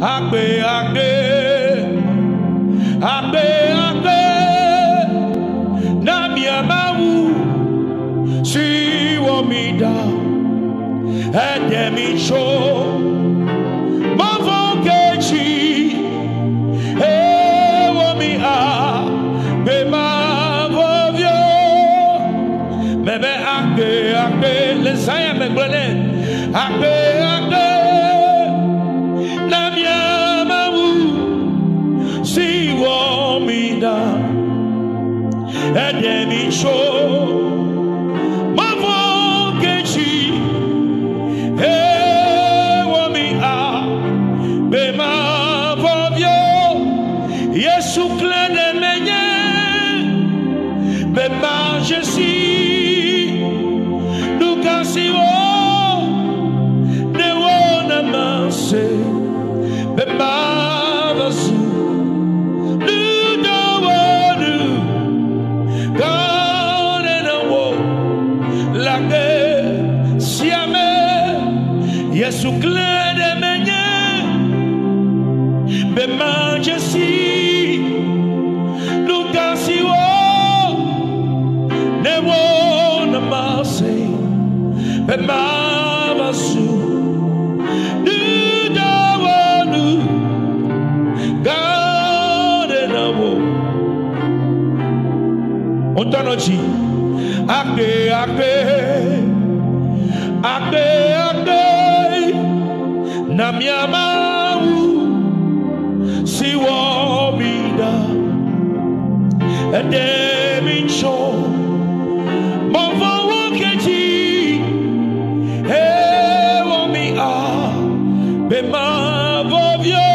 Agbe, agbe, agbe, agbe. Na miamawu si womida edemi show mavokechi e womi a be mavovio bebe agbe, agbe. Lesaya me gbele agbe, agbe. Na miamawu si womida edemi show mavokechi e womi a be mavovio Yesu klene menye be majesty nukasi wo ne wona mase be mavasu Yesu klede menye be majesty nukasi wo ne wona mase be mavasu dudawanu gadenawo ontonochi agbe, agbe, agbe, agbe. Na miamawu si womida edemi show mavokechi e womi a be mavovio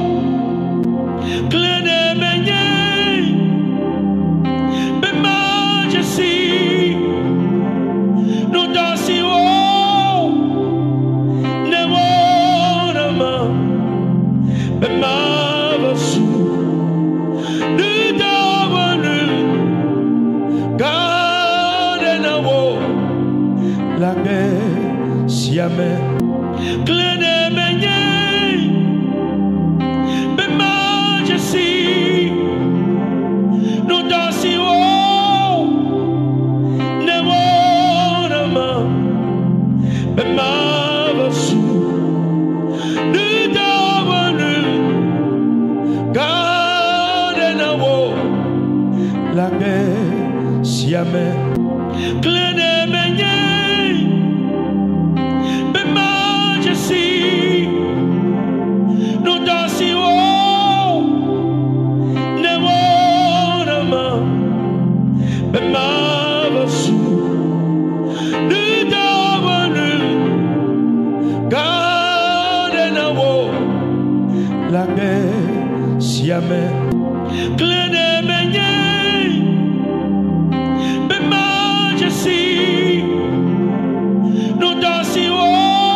klene menye be majesty nudasi wo be mavasu dudawanu gadenawo lage siame klene menye be majesty nudasi wo ne wonama be mavasu lage siame klene menye be majesty nudasi wo ne wonama be mavasu dudawanu gadenawo lage siame klene menye majesty nudasi wo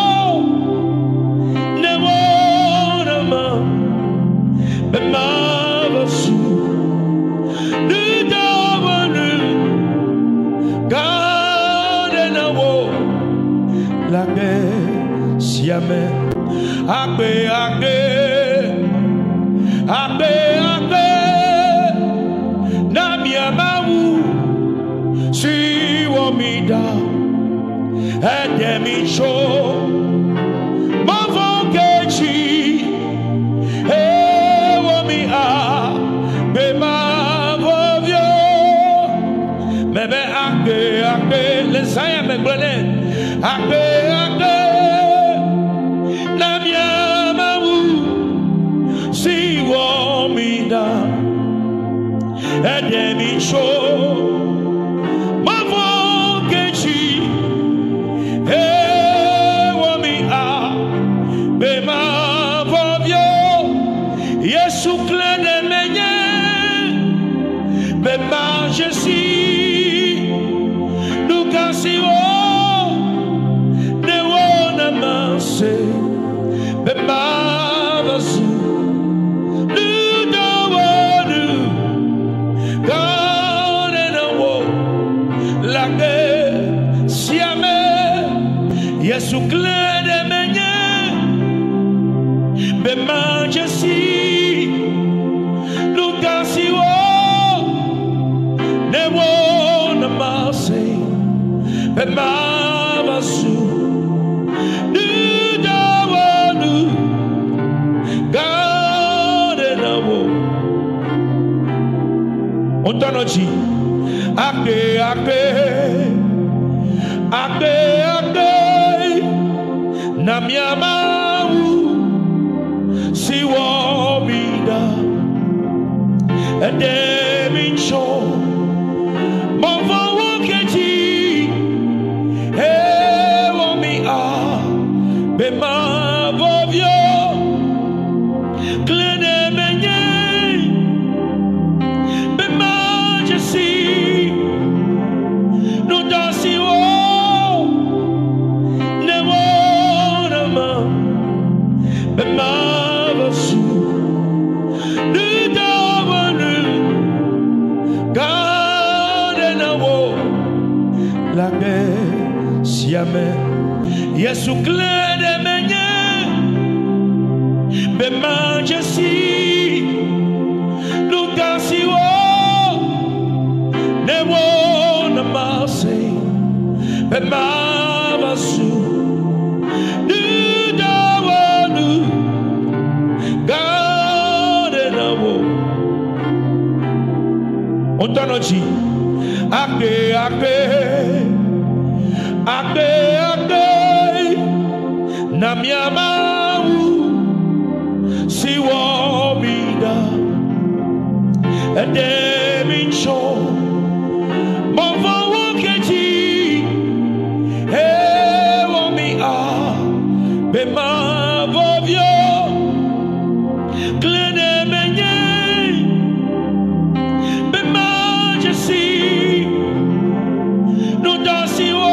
ne wonama be mavasu dudawanu gadenawo lage siame agbe, agbe, agbe, agbe. Na miamawu si womida edemi show mavokechi e womi a be mavovio bebe agbe, agbe. Lesaya me gbele agbe, agbe. Na miamawu si womida edemi show Yesu klene menye be majesty nukasi wo ne wona mase be mavasu dudawanu gadenawo lage siame Yesu klene menye be majesty majesty, look and see what they want to say, but marvelous. Ontanochi, ake, na miamawu, si wobida, edemincho, monfo woketi, he womi a, bema vovyo, klene menye. Yesu klede menye be majesty lukasi wo ne wo na mase be mabasu du dawanu gade na wo ontanochi ake na miamawu si wobida edemincho monfo woketi he womi a bema vovyo klene menye bema jesi no dasi wo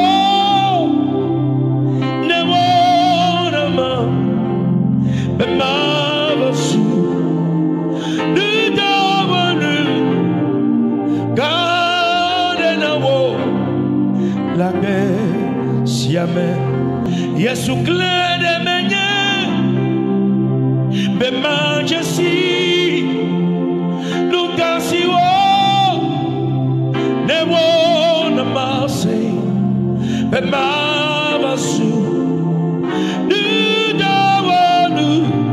Yesu klede menye be majesty lukasi wo ne wo na mase be mabasu du dawanu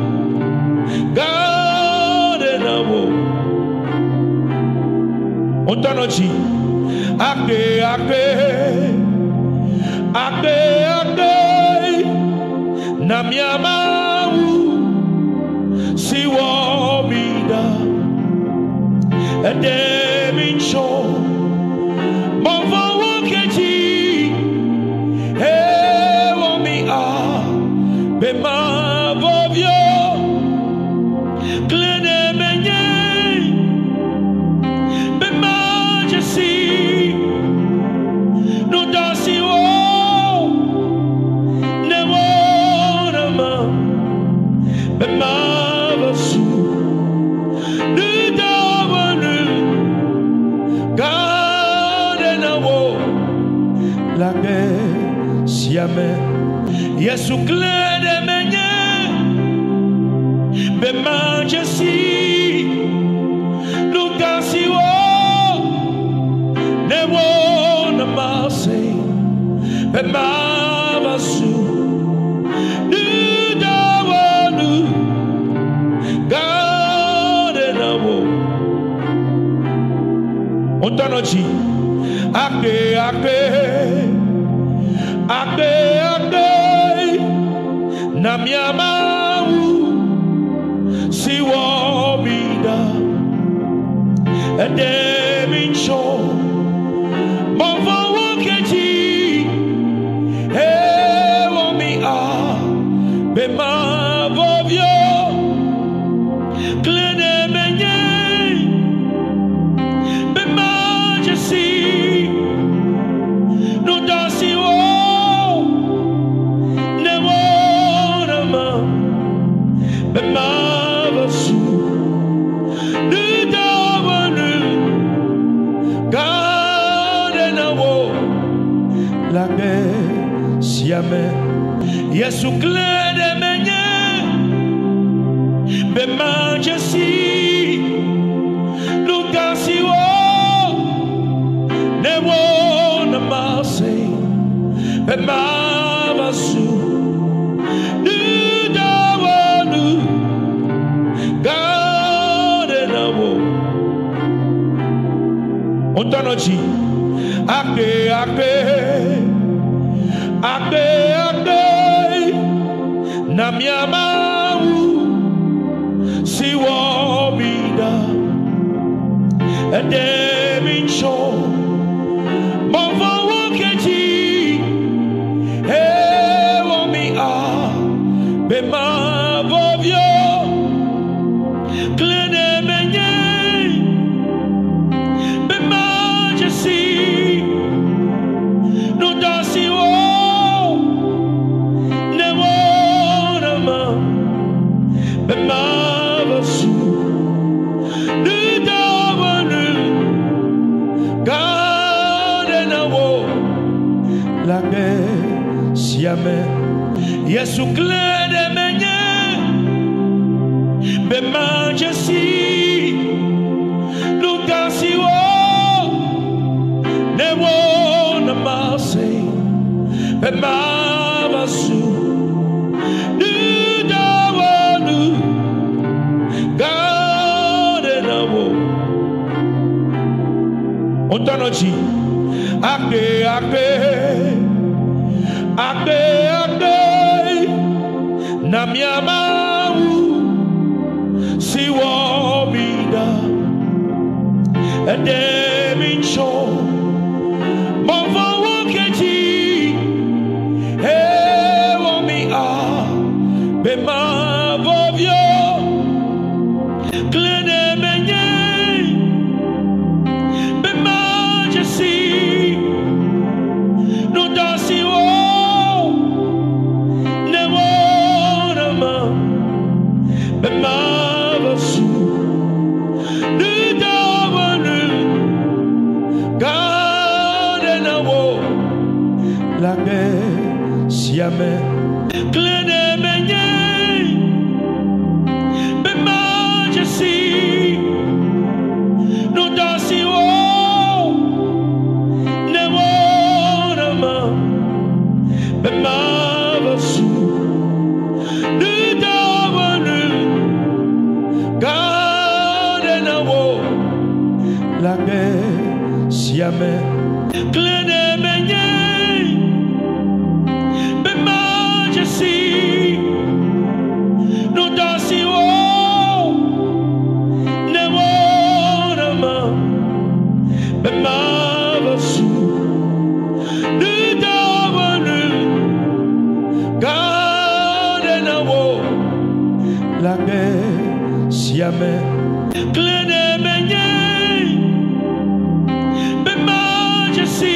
gade na wo ontanochi ake na miamawu si wobida edemincho monfo woketi he womi a bema vovyo klene menye bema jesi no dasi wo Yesu klede menye be majesty lukasi wo ne wo na mase be mabasu du dawanu gade na wo ontanochi ake na miamawu si wobida edemincho monfo woketi he womi a bema vovyo klene menye be majesty no dasi wo Yesu klede menye the majesty, look and see what they want to say, the marvelous. Ontanoji, ake, na miamawu, siwo bida, edemincho, mova wokeji, ewo mi bema vovyo, klene menye. Yesu klede menye be majesty lukasi wo ne wo na mase be mabasu du dawanu gade na wo ontanoji ake na miamawu siwo bida edemincho mova wokeji ewo mi bema vovyo klene menye be majesty no dasiwo. Klene menye be majesty no dasi wo ne wona ma be mabasu du dawanu gade na wo la ke siame klene menye no dasi wo ne wona ma be mabasu du dawanu gade na wo la ke siame klene menye be majesty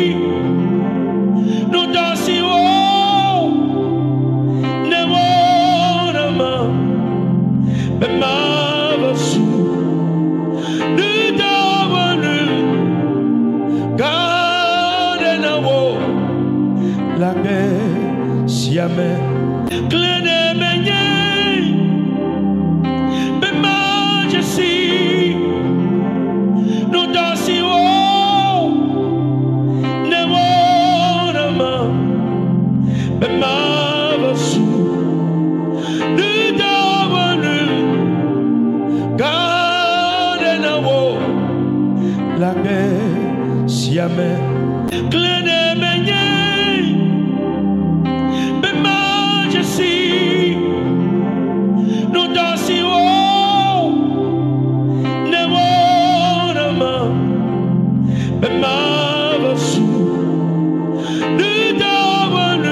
no dasi wo mabasu du dawanu gade na wo la ke siame klene menye be majesty no dasi wo ne wona ma be mabasu du la ke siame klene menye be majesty no dasi wo ne wona ma be mabasu du dawanu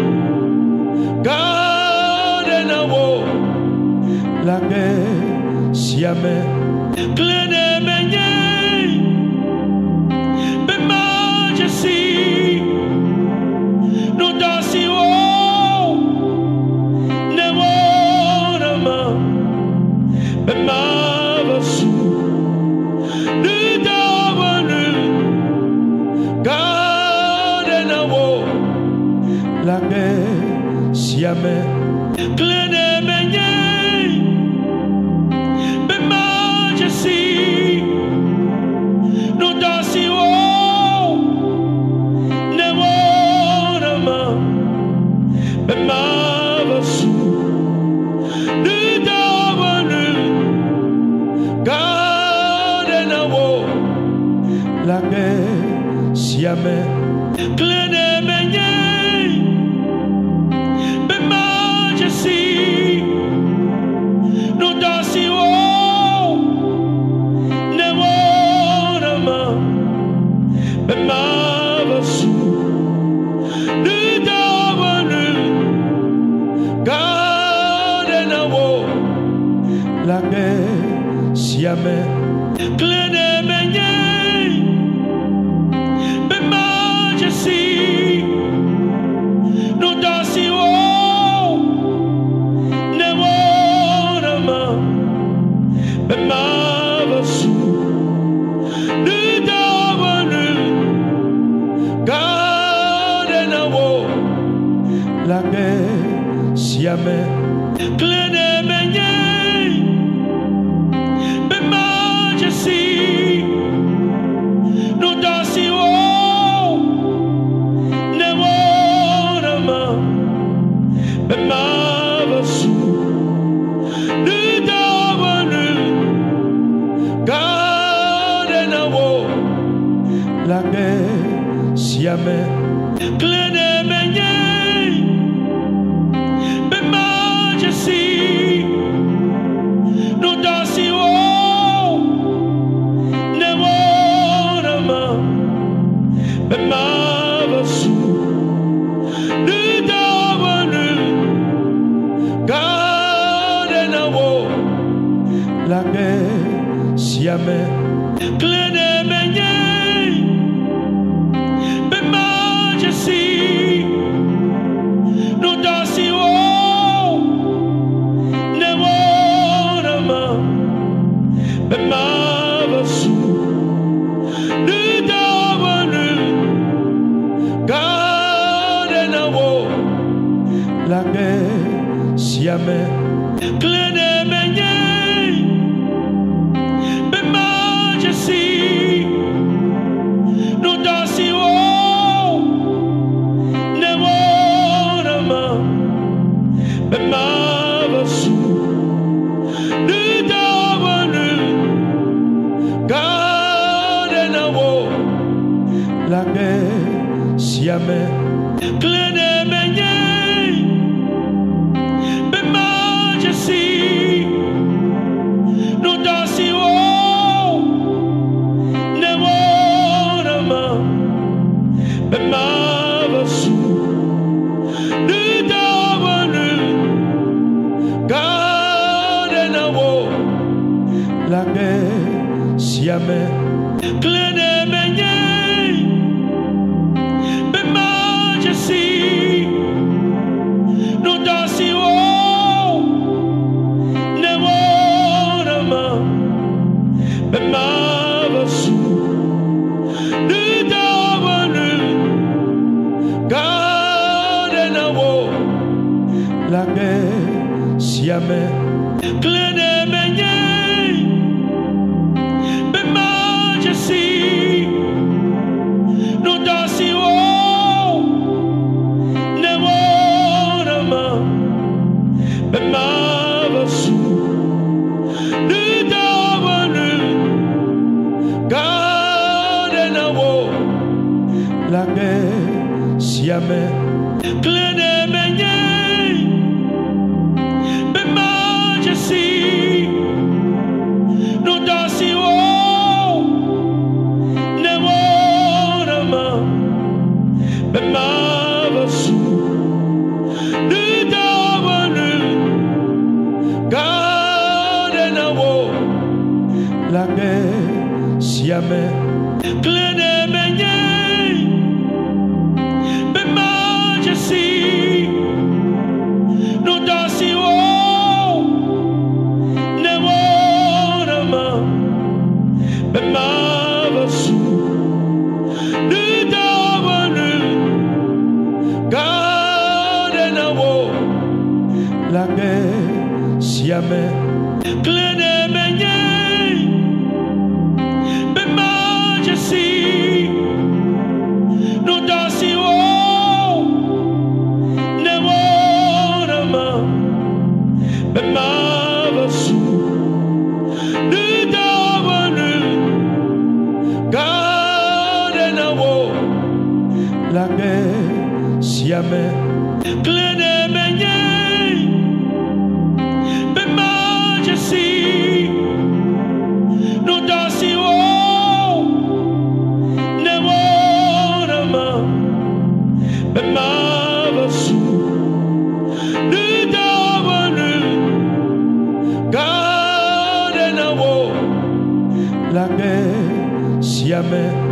gade na wo la ke siame klene menye be majesty no dasi wo ne wona ma be mabasu du dawanu gade na wo la ke siame klene menye la guerre, si amen. Clene menye, be majesty, no dasi wo, ne wonama, be mavasu, ne dawanu, gade na wo, la guerre, si amen. Clene menye. No dasi wo, ne wonama, be mavasu, ne dawanu, gade na wo, la guerre, si amen. Clene menye, be majesty, no dasi wo. Be mavasu, ne dawanu, gade na wo, la guerre, si amen. Clene menye, be majesty, no dasi wo, ne wonama, be mavasu, ne dawanu, gade na wo, la guerre, si amen. Clene menye, be majesty, no dasi wo, ne wonama, be mavasu, ne dawanu, gade na wo, la guerre, si amen. Clene menye, be majesty, no dasi wo, ne wonama, be mavasu, ne dawanu, gade na wo, la guerre, si amen. Clene menye, no dasi wo, ne wonama, be mavasu, ne dawanu, gade na wo, la guerre, si amen. Clene menye, be majesty, no dasi wo, ne wonama, be mavasu, ne dawanu, gade na wo, la guerre, si amen. Clene menye, be majesty, no dasi wo, ne wonama, be mavasu, ne dawanu, gade na wo, la guerre, si amen. Clene menye, be majesty, no dasi wo, ne wonama, be mavasu, ne dawanu, gade na wo, la guerre, si amen. Clene menye, be majesty, no dasi wo, ne wonama, be mavasu, ne dawanu, gade na wo, la guerre, si amen. Clene menye, be majesty, Glene menye be majesty no dasi wo ne wona ma be mavasu ne dawanu gade na wo la paix si amen.